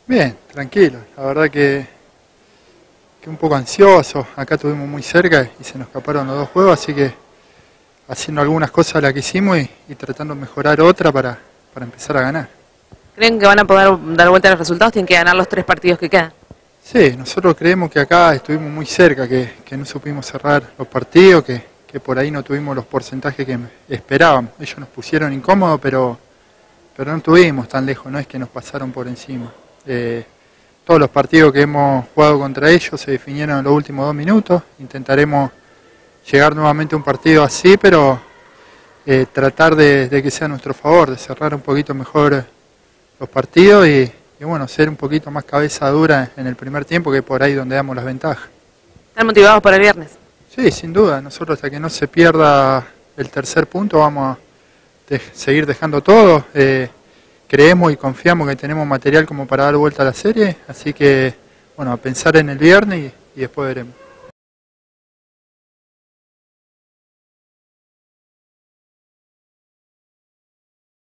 Bien, tranquilo. La verdad que un poco ansioso. Acá estuvimos muy cerca y se nos escaparon los dos juegos, así que haciendo algunas cosas las que hicimos y tratando de mejorar otra para empezar a ganar. ¿Creen que van a poder dar vuelta a los resultados? Tienen que ganar los 3 partidos que quedan. Sí, nosotros creemos que acá estuvimos muy cerca, que no supimos cerrar los partidos, que por ahí no tuvimos los porcentajes que esperábamos. Ellos nos pusieron incómodos, pero no estuvimos tan lejos, no es que nos pasaron por encima. Todos los partidos que hemos jugado contra ellos se definieron en los últimos 2 minutos. Intentaremos llegar nuevamente a un partido así, pero tratar de que sea a nuestro favor, de cerrar un poquito mejor los partidos y bueno, ser un poquito más cabeza dura en el primer tiempo, que es por ahí donde damos las ventajas. ¿Están motivados para el viernes? Sí, sin duda. Nosotros hasta que no se pierda el tercer punto vamos a seguir dejando todo. Creemos y confiamos que tenemos material como para dar vuelta a la serie, así que bueno, a pensar en el viernes y después veremos.